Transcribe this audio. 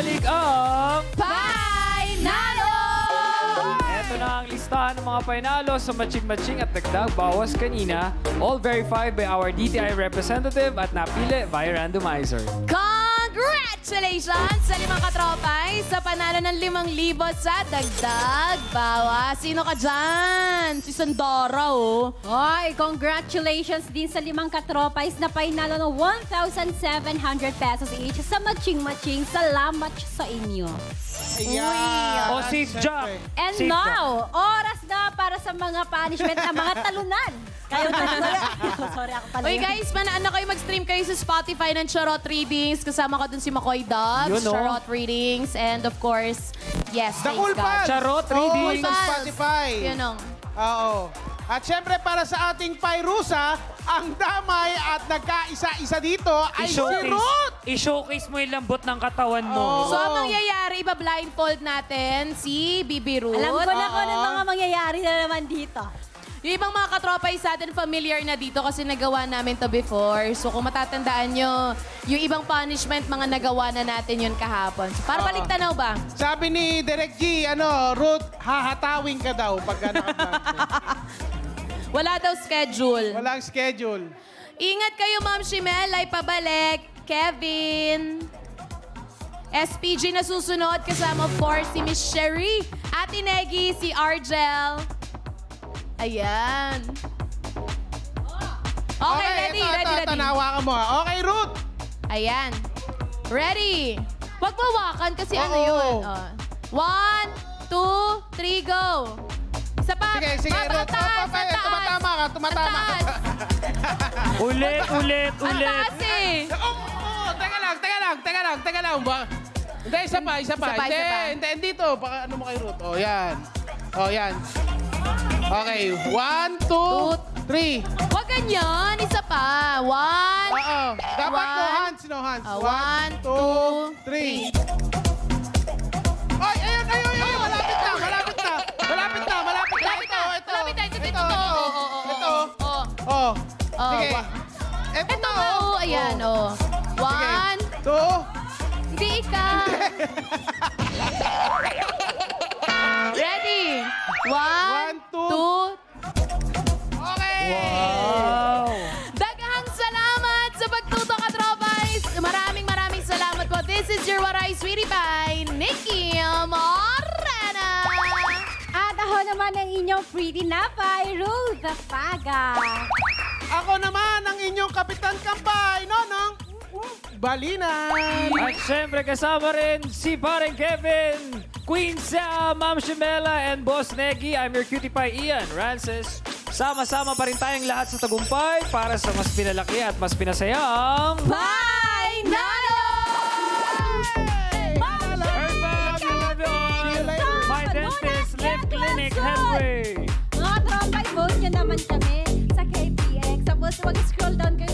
nagbabalik ang... Painalo! Ito na ang listahan ng mga painalo sa matching-matching at dagdag bawas kanina. All verified by our DTI representative at napili via randomizer. Congratulations sa 5 katropay sa panalo ng 5,000 sa dagdag bawas. Sino ka dyan? Si Sandora, oh. Hoy, congratulations din sa 5 katropay na painalo ng 1,700 pesos each sa matching-matching. Salamat sa inyo. Ayan. O si Jack. And Si now, oras na para sa mga punishment ng mga talunan. Kayong tatlo yan. Sorry, ako pala Uy yun. guys, manaan na kayo mag-stream kayo sa Spotify ng Charot Readings. Kasama ko dun si McCoy Dubs, Yun, no? Charot Readings, and of course, yes, The thanks Cool God. Pals. Charot Oo, Readings. sa Spotify. Yun o. Oo. At syempre para sa ating Pairusa, ang damay at nagkaisa-isa dito ay si Ruth! I-showcase mo yung lambot ng katawan mo. Oo. So, ang mangyayari, iba-blindfold natin si Bibi Ruth. Alam ko na kung ano mga mangyayari na naman dito. Yung ibang mga katropay sa atin, familiar na dito kasi nagawa namin to before. So kung matatandaan nyo, yung ibang punishment, mga nagawa na natin yun kahapon. So para balik tanaw ba? Sabi ni Direk G, Ruth, hahatawin ka daw pagka Wala daw schedule. Walang schedule. Ingat kayo, Ma'am Shimel. Ay pabalik. Kevin. SPG na susunod. Kasama, of course, si Miss Sherry. Ate Negi, si Argel. Ayan. Okay, ready. Tanawa ka mo. Okay, Ruth. Ayan. Ready. Huwag mawakan kasi ano Oo. yun. Oh. 1, 2, 3, go. Isa pa. Sige, Ruth. Tumatama ka. Tumatama ka. Ulit. Ang taas eh. Teka lang. Hindi, isa pa. Hindi, dito. Baka ano mo kay Ruth. Oh, yan. Okay, 1, 2, 3. Huwag ganyan. Isa pa. 1. Oo. Dapat no hands. 1, 2, 3. Ay, ayun. Malapit na. Ito. Oh. Sige. Ito nga, oh. Ayan, oh. 1. 2. Hindi ka. Ready? 1, 2. Okay. Wow. Daghang salamat sa pagtuto ka, Tropais. Maraming salamat po. This is your Waray Sweetie Pie, Nikki Morena. At ako naman ang inyong pretty napay, Ruth Paga. Ako naman ang inyong Kapitan Kampay, Nonong Balinan. At syempre kasama rin si Pareng Kevin, Queen Sa, Ma'am Shimela, and Boss Negi. I'm your cutie pie, Ian Rances. Sama-sama pa rin tayong lahat sa tagumpay para sa mas pinalaki at mas pinasayang... Painalo! My Dentist Lip Clinic, Henry. Mga tropay, vote nyo naman kami sa KPX. Tapos mag-scroll down kayo